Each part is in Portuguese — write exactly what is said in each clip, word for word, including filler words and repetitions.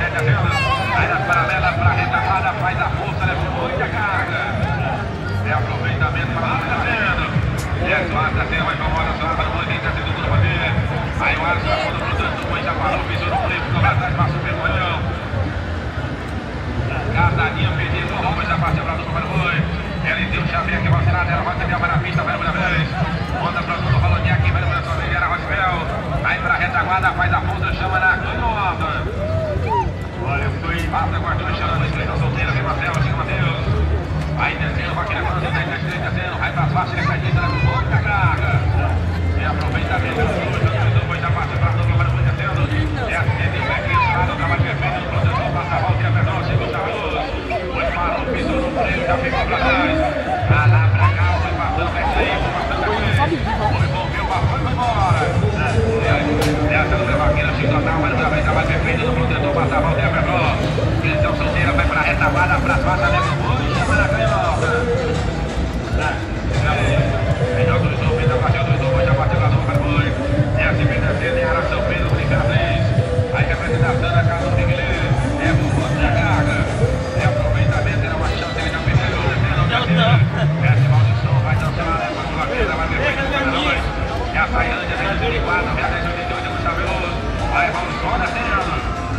Aí na paralela para a retaguarda, faz a força, leva muita carga. É aproveitamento para lá descendo. E é só a vai para a bola, só para o Boninho, está tendo tudo para ver. Aí o Alisson, quando o Tanto, já parou, pisou no freio, ficou lá atrás, passou pelo Leão. Casadinha pedindo, o Roma já partiu para o número dois. Ele deu o Xavier que vai tirar dela, vai ter para a pista, vai uma vez. Manda para o Tudo Rolonha aqui, vai lembrar sua vez, era Rosbel. Aí para a retaguarda, faz a ponta, chama na canhota. Olha, foi. Passa com as duas chamas, estreita solteira, vem Marcelo, chega Matheus. Aí descendo, vai querer fazer, descendo, vai para as faixas, ele cai dentro, leva muita carga. E aproveitamento do dois, do dois, já parte para o número dois, descendo. É a cena do Bequinho, o trabalho perfeito do protetor, passa a volta e a Pedro, chega o Charles. Foi parou, pisou no freio, já ficou para trás. Lá, lá pra cá, foi passando, vai sair, foi passando aqui. Foi, volveu, passou e foi embora. Essa do Bequinho, chega o trabalho, trabalho perfeito do protetor, passa a volta e a Pedro. Então solteira, vai para a retaguarda, para as faixas, leva o boi, chama na canhota. Aí joga o João, fez a partida do João, já bateu lá no número dois. É a segunda descendo, é a São Pedro, brincar três. Aí representação da casa do Miguelê. É muita carga. É aproveitamento, era uma chance, ele já perdeu, descendo, descendo. Essa maldição vai dançar, leva uma vez, vai ver o número dois. É a Tailândia, dez oitenta e quatro, dez oitenta e oito, Gustavo Veloso. Aí vamos só descendo.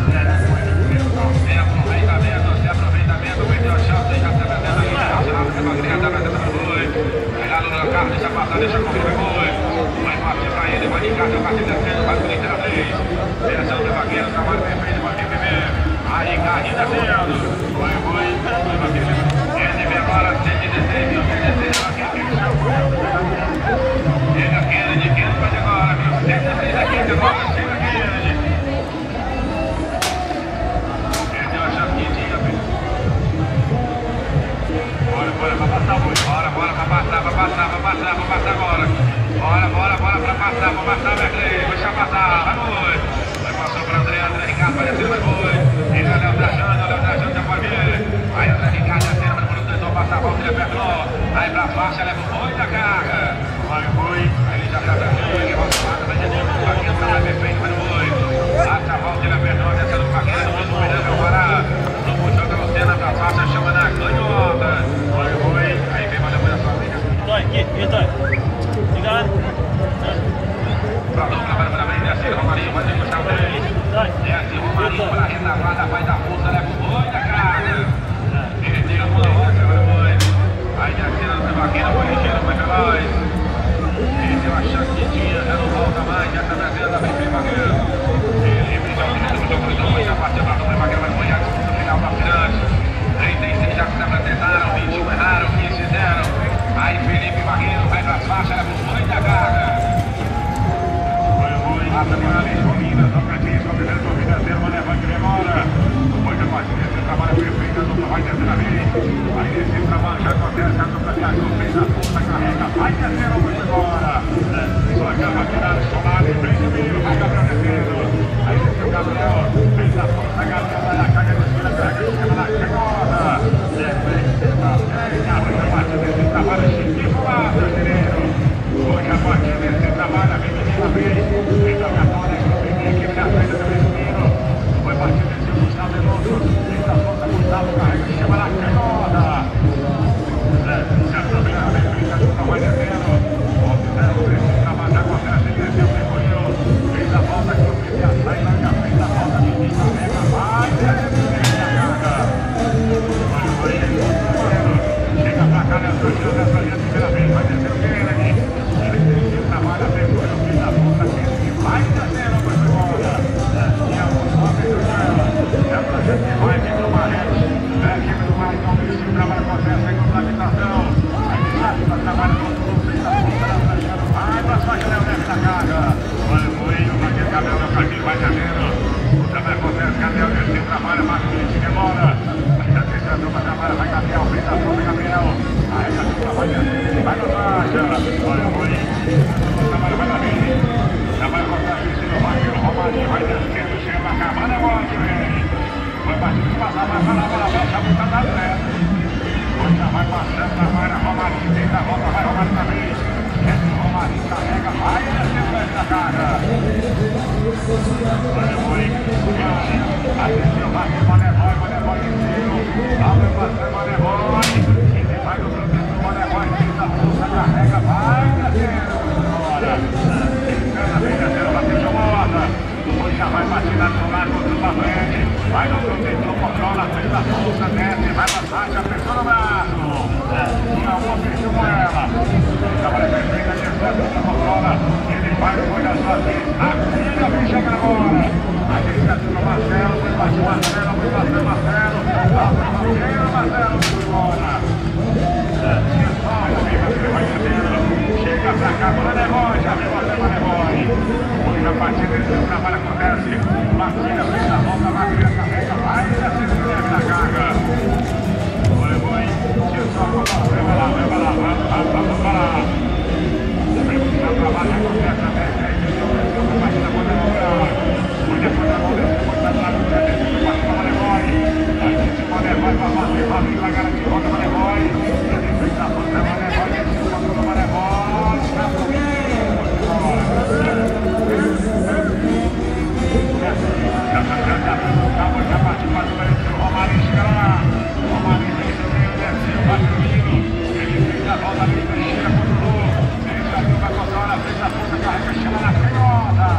É aproveitamento, se aproveitamento, perdeu a chance, já se apresenta aí, nacional, se apresenta, apresenta para o boi. Pegado no carro, deixa passar, deixa correr, vai boi. Vai partir para ele, vai de casa, vai se descendo, vai bonita na frente. Direção do vaqueiro, trabalho perfeito, vai vir primeiro. Aí, carrinho descendo. Foi, foi, foi, vaqueiro. Ele vem agora, cento e dezesseis, mil cento e dezesseis, vaqueiro. Chega Kennedy, Kennedy vai agora, mil cento e dezesseis aqui, agora chega Kennedy. Bora, bora, pra passar o boi. Bora, bora, pra passar, pra passar, pra passar, pra passar agora. Bora, bora, bora, pra passar, pra passar, Berclay. Deixa passar, vai boi. Vai passar pra André, André Ricardo, vai descer, vai boi. Ele é o Léo Trajano, o Léo Trajano já pode vir. Aí André Ricardo descendo, vai no tentou passar a volta, ele é perto. Aí pra faixa, leva o boi da carga. Vai o boi. Aí ele já tá descendo, ele vai passar, vai descer, o vaqueiro tá lá, perfeito, vai no boi. Passa a volta, ele é perto, descendo o vaqueiro, o mesmo pneu, meu parado. No puxão da Lucena, pra faixa, chama na canhota. Vai, vai. Aí vem mais depois da sua liga. Vai, aqui, aqui, vai. Obrigado. Pra dupla, para para frente, desce Romarinho, vai degustar o três. Desce Romarinho para a retaguarda, faz a força, leva o boi da carga. Perdeu uma roça, vai o boi. Aí descendo o vaqueiro, foi ligeiro, foi veloz. Perdeu a chance que tinha, já não volta mais, já está trazendo a vem o vaqueiro. Ele brigou o primeiro jogo, cruzou, foi já partiu para a dupla, o vaqueiro vai apanhar, segundo final para Pirante. trinta e seis já se apresentaram, vinte e um erraram, quinze fizeram. Aí Felipe Barreiro vai para as faixas, leva o boi da carga. Foi o boi, passa por ali, Romina, Socrates, com a primeira corrida, zero, vai levando ele agora. O boi da partida, esse trabalho perfeito, a dupla vai descendo a vez. Aí desse trabalho já acontece, a dupla viajou, fez a força, carrega, vai descendo, vai embora. Só acaba tirando, Solar, primeiro, vai Gabriel descendo. Aí desceu o Gabriel, fez a força, Gabriel, vai na carga de esquina, carga de esquina, na canhota. Esse trabalho chiquinho lá, brasileiro. Hoje a partir desse trabalho, a menina vez, interrogatória, a equipe da frente do menino. Foi partir desse Gustavo Veloso. Essa força, Gustavo carrega, chama na canhota. Se aproveita a brinca do trabalho descendo. Observa esse trabalho, acontece, desceu, recolheu. Fez a volta, que a sai lá na frente da volta, a menina carrega, vai, desce, a carga. Vai, vai, chega pra cá, nessa linha, nessa linha, primeira vez, vai descer o Kennedy. Ele trabalha, pegou, eu fiz a ponta, Kennedy vai descendo, foi embora. E a função fez o Kennedy. É pra gente que vai, aqui do Marretes. É a equipe do Maricão, esse trabalho acontece aí com tramitação. Aí de lá, tá trabalhando com tudo, fez a ponta, vai pra sua janela, deve da carga. Olha o Moinho, vai ter Gabriel, meu caminho, vai descendo. O trabalho acontece, Gabriel, esse trabalho, Marcos, ele demora. Aí a terceira turma trabalha, vai Gabriel, fez a ponta, Gabriel. Aí a turma vai descendo, vai na faixa. Olha o Moinho, o trabalho vai na frente. Trabalho acontece, em cima, vai o Romarinho, vai descendo, chega pra cá, manda a bola, velho. Vai partir de passar, vai falar, vai lá, vai, já vai dar certo. Hoje já vai passando, trabalha, Romarinho, tem da volta, vai Romarinho na vez. Esse Romarinho carrega, vai descendo essa carga. Olha o Moinho, atenção, vai tentou, controla, fez a força, desce, vai passar, já pensou no braço. Uma uma perdeu com ela. Trabalha bem, vem na direção, controla. Ele vai no boi da sua vez. A filha vem chegando agora. A iniciativa do Marcelo, foi baixo Marcelo, foi Marcelo, Marcelo. Marcelo, Marcelo, foi embora. Tinha só, ele vai descendo. Chega pra cá, Manevoy, já viu até Manevoy. Única partida, esse trabalho acontece. Marquinhos, fez a volta, Marquinhos, carrega, vai descendo, leve na carga. Manevoy, tinha só, leva lá, leva lá, vamos, vamos, vamos lá. Vemos que o trabalho acontece até dez, a partida pode demorar. Pode depois da mão desse, pode dar lá no pé desse, pode para Manevoy. Aí esse Manevoy vai bater, vai vir, vai garantir, volta Manevoy. Ele fez a volta, Manevoy, ele se volta no Manevoy, está comigo. Já partiu para o Brasil, o Romarinho chega lá. O Romarinho fez o meio, desceu, bateu o Nino. Ele fez a volta ali, chega contra o Lô. Ele saiu para Cossora, fez a força, carrega, chama na canhota.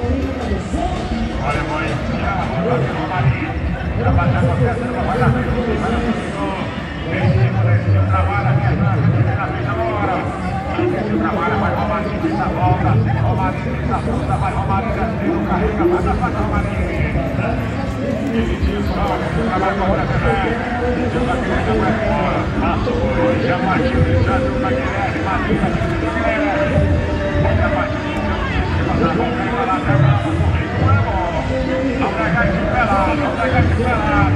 Olha, mãe, tira a volta aqui, Romarinho. Trabalho acontece, não vai dar frente, vai dar frente. Em cima desse trabalho aqui, na frente agora. Esse trabalho vai Romarinho, fez a volta. Romarinho fez a força, vai Romarinho, desceu, carrega, vai da frente, Romarinho. Ele tinha só, o trabalho acontece, deu pra Guilherme, vai embora. Passou por hoje, já partiu, já deu pra Guilherme, bateu pra Guilherme. Outra partida, em cima da boca, ele vai lá, pega lá, vai correr, não é bom. Não pega de pelado, não pega de pelado.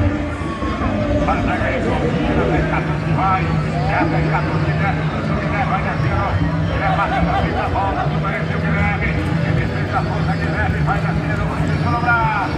Vai pegar aí, tira a dez quatorze, vai. É a dez quatorze, desce, o Guilherme vai descendo. Guilherme bateu pra frente a volta, apareceu o Guilherme. Ele fez a força, Guilherme vai descendo, deixou no braço.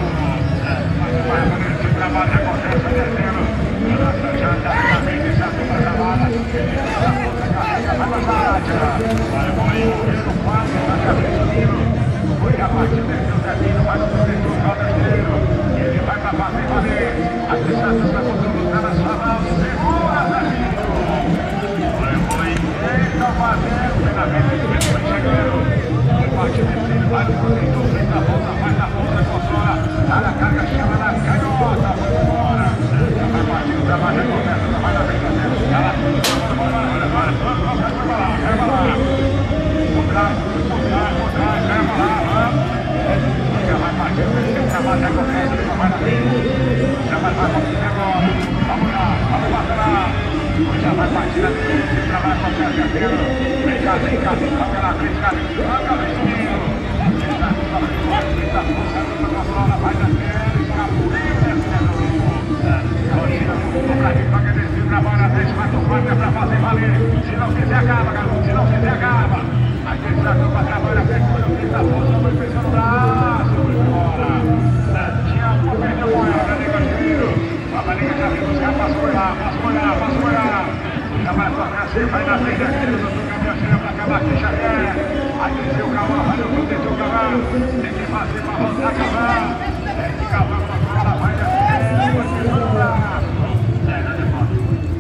Vai aparecer o trabalho, acontece, vai descendo. A Sanjanta, a frente, já tem mais a bala. Ele fez a força, carrega, vai pra Sátia. Vai, vai, correndo, quase, vai a frente do Nino. Foi a partir desse o Zezinho, vai no protetor, caldeiro. Ele vai pra fazer valer. A distância está controlada na sua mão. Segura, Zezinho. Vai, vai. Eita, fazendo. Pela vez, ele vai chegando. Foi partir desse, vai no protetor, fez a volta, faz a força, consola. Dá na carga, chama na canhota. Foi embora. Já vai partir o trabalho, acontece, já vai na frente, fazendo. Ela, vai lá, vai lá, vai lá, vai lá, vai lá. Por trás, por trás, por trás, leva lá, vamos. Já vai partir, o trabalho já acontece, já vai na frente. Já vai acontecer agora. Vamos lá, vamos passar lá. Já vai partir a frente, o trabalho acontece, descendo. Vem cá, vem cá, vem cá, pela frente, cá, vem cá, vem subindo. Está com a frente, está forçando a controla, vai descendo, escapuliu, descendo. Corrida, o Brasil vai descer, trabalha na frente, vai tomar, é pra fazer valer. Se não fizer, acaba, garoto, se não fizer, acaba. Aí tem que trabalhar, trabalha, fez a força, foi pensando no braço, foi embora. Tinha uma, perdeu com ela, né, Casimiro? A Marinha já veio buscar, passou lá, passou lá, passou lá. Já vai tocar assim, vai na frente aqui, o doutor Gabriel chega pra acabar aqui, já quer. Aí desceu o cavalo, vai no fundo, desceu o cavalo. Tem que fazer pra voltar cavalo. Tem que cavalo pra fora, vai descer, foi pensando no braço. É, não é foda.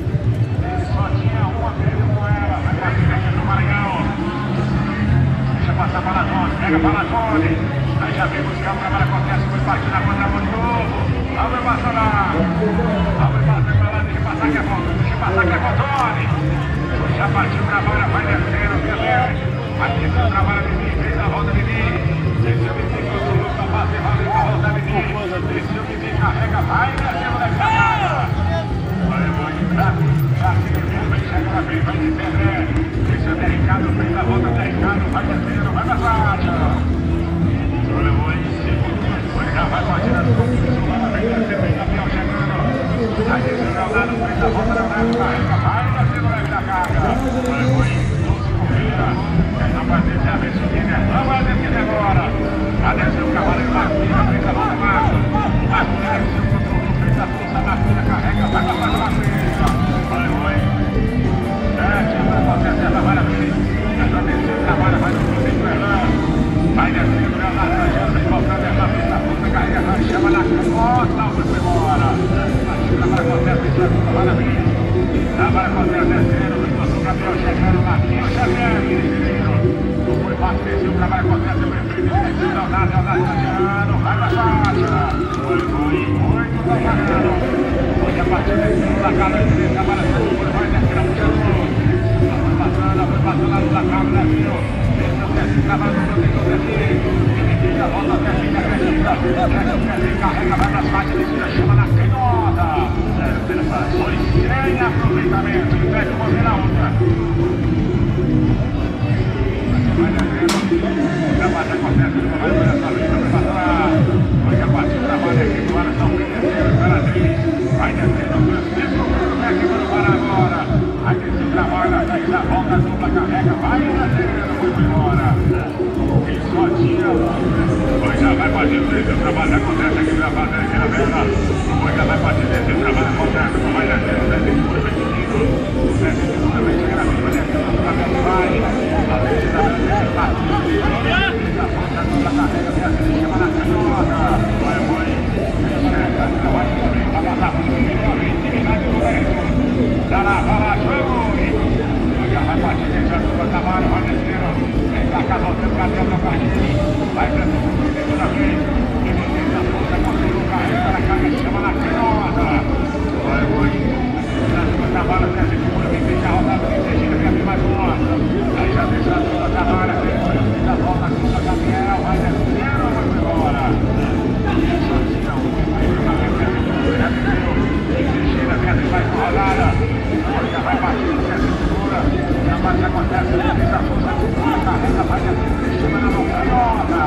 Ele só tinha uma, perdeu com ela, vai partir aqui no Maranhão. Deixa passar para Palatone, pega Palatone. Aí já vem buscar o trabalho, acontece, foi partir na contramão de novo. Vamos passar lá. Vamos passar para lá, deixa passar que é bom. Deixa passar que é Palatone. Já partiu o trabalho, vai descendo, beleza. Vai descendo o trabalho, Vivi, fez a volta, Vivi. Desceu o Vivi, controlou para fazer, vai para a volta, Vivi. Desceu o Vivi, carrega, vai descendo da carga. Vai, vai, vai, vai, chega na frente, vai descendo, né? Desceu o Ricardo, fez a volta, Ricardo, vai descendo, vai pra Sátia. Olha, vai, vai, já vai partir as conquistas, lá na frente, descendo, vem Gabriel chegando. Aí desceu o Leonardo, fez a volta, Leonardo, carrega, vai descendo, leve da carga. Vai, vai, doze corrida. Não vai descer a vez subir, né? Não vai descer agora. Já desceu o cavaleiro Marquinhos, fez a volta, Marcos. Marquinhos desceu o controle, fez a força, Marquinhos carrega, vai pra frente, Marquinhos. Vai, vai. Sete, vai acontecer, ela vai na frente. Já desceu o trabalho, vai no protetor, Fernando. Vai descendo, Leonardo, Leonardo, voltando, ela fez a força, carrega, vai, chama na canhota, foi embora. Trabalho acontece, vai na frente. Trabalho acontece, descendo, Gabriel chegando, Marquinhos Xavier, Mineiro. Foi bater, o trabalho acontece, o prefeito, o Leonardo, Leonardo Adriano, vai pra faixa. Foi, foi, muito trabalhado. Foi a partida aqui, da cara de trabalho, foi, vai descer a mulher. Foi passando, foi passando lá no Lacado, né, filho? Esse é o Tessinho, trabalho do protetor Tessinho. Ele a volta, Tessinho, acredita. Tessinho, carrega, vai pra faixa, descida, chama na canhota. Foi sem aproveitamento, ele pede uma vez na outra. Vai descendo, trabalho acontece, vai para essa vida, vai passar. Foi a partida, trabalho aqui, agora São Pedro, Imperatriz. Vai descendo, Francisco, vai quebrando para agora. Aí esse trabalho, faz a volta, dupla, carrega, vai descendo, foi embora. E só tinha, pois já vai fazendo esse trabalho, acontece aqui na fazenda, aqui na venda. Pois já vai fazendo esse trabalho, acontece, vai descendo, desce tudo, vem seguindo. Desce tudo, vem chegando aqui, vai descendo, o cabelo vai. A vez da venda, esse partido. A volta, dupla, carrega, vem assim, chama na canhota. Vai, vai. Trabalho também, vai passar por cima, vem, terminar de novo. Dá lá, vai lá, jogo. Já vai partir, já dupla, trabalho, vai descendo. Vem pra cá, voltando, cadê o carrinho? Vai pra cima, segunda vez. Ele a força, conseguiu o carrinho para cá, chama na canhota. Vai, vai. Já dupla, trabalho, desce segura, vem deixar rodado, vem deixando, vem abrir mais uma. Aí já deixa a dupla, trabalho, vem da volta, a dupla, Gabriel, vai descendo, vai embora. Só tinha um, já desceu. Teixeira, vem abrir mais uma rodada. Já vai partir, desce segura. Trabalho que acontece, vem da força, dupla, carrega, vai descendo, chama na canhota.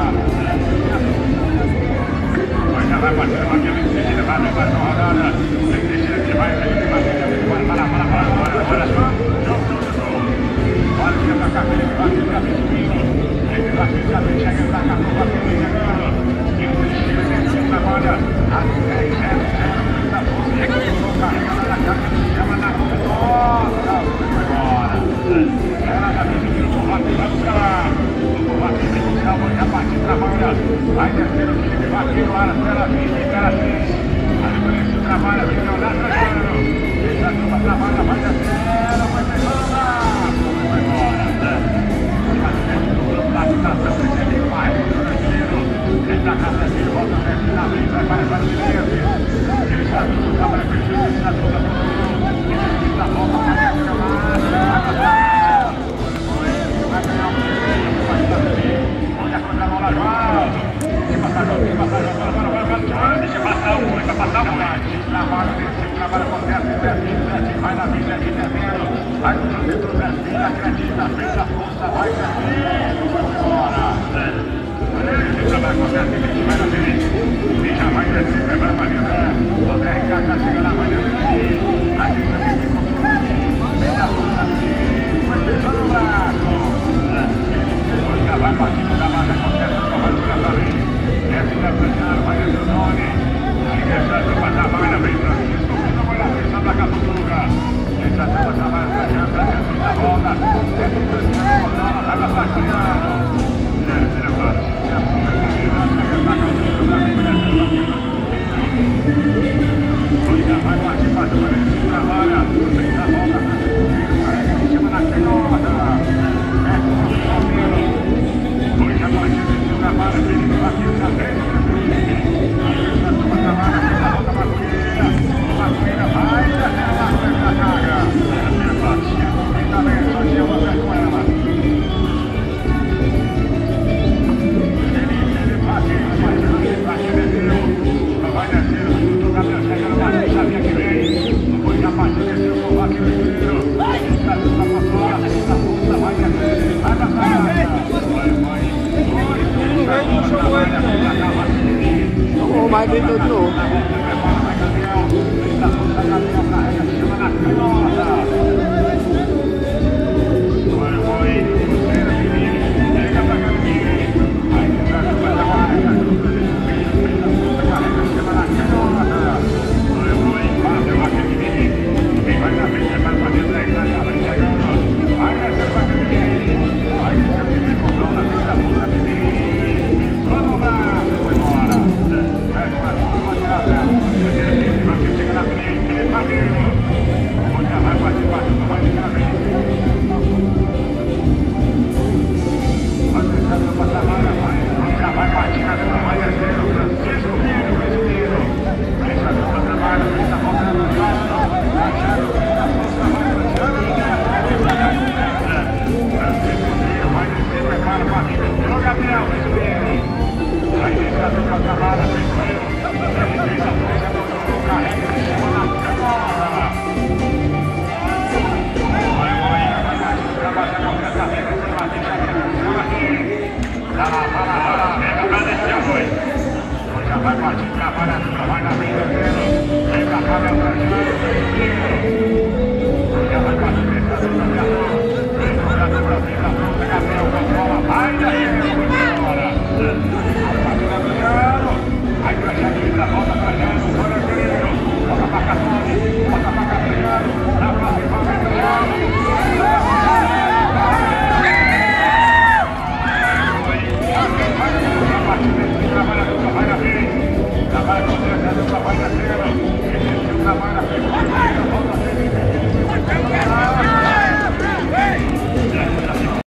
Já vai batendo, vai vir, Teixeira, vai abrir mais uma rodada. Vem Teixeira que vai, vem, vai, vem, vai, para, para, para, para, olha só. Jogo, jogo, jogo. Olha que pra cá, Felipe, vai vir, vai vir subindo. Ele vai vir, vai vir, chegando pra cá, vai vir, chegando. E o Teixeira, ele trabalha. A dez, zero, zero, da força, carrega lá na casa, chama na canhota. Vai embora. Ela já vem subindo, o Vaquinho vai buscar lá. O Vaquinho vem buscar, vai partir, trabalha. Vai descendo, Felipe, Vaquinho lá na tela, vem, Imperatriz. Aí por isso trabalha, vem Leonardo Adriano. Essa turma trabalha, vai descendo, vai pegando lá. Vai embora. Vai descendo, lá que tá tão presente, vai, ele tá casa dele, volta a frente na frente, vai para o direito. Ele está tudo, trabalha com ele, ele está tudo, ele está volta, vai descendo mais, vai passar. Vai ganhar um direito, vai estar bem. Olha a coisa bola, João. Deixa passar, João, deixa passar, João, para, para, para, para. Deixa passar o vai passar o vai. Trabalho desse, trabalho acontece, Zezinho, Zezinho, vai na vida, Zezinho, Zezinho. Vai no centro, Zezinho, acredita, fez a força, vai, Zezinho, vai embora. Esse trabalho acontece, ele vai na frente. E já vai descer, vai para a vida. O D R K já chega lá, vai descer. Aqui também tem compromisso. Fez a força, vai fechando o braço. Já vai partir do trabalho, acontece, só vai por essa vez. Desce da Francisco, vai descer o nome. Aí desce a turma, trabalha, vem Francisco, não vai lá, fechando a casa do lugar. Essa turma trabalha, fechando, desce da volta. Desce o Francisco, vai passar criando. Desce da parte, desce o Francisco, já vai partir para a turma, ele trabalha, vem da volta, aí chama na canhota. É com o Palmeiras. Hoje a partida de trabalho, Felipe Vaquinho já fez. Aí essa turma trabalha, fez a volta Macueira. O Macueira vai e descendo lá na carga. Essa é a partida, quem tá bem, só tinha uma vez com ela. Felipe, ele Vaquinho, vai descendo, Vaquinho desceu. Vai descendo, o Gabriel chegando, Vaquinho sabia que vem. Depois a partida desceu com o Vaquinho desceu. Essa turma pra fora, essa força vai descendo, vai pra carga. Não mais gritou de novo.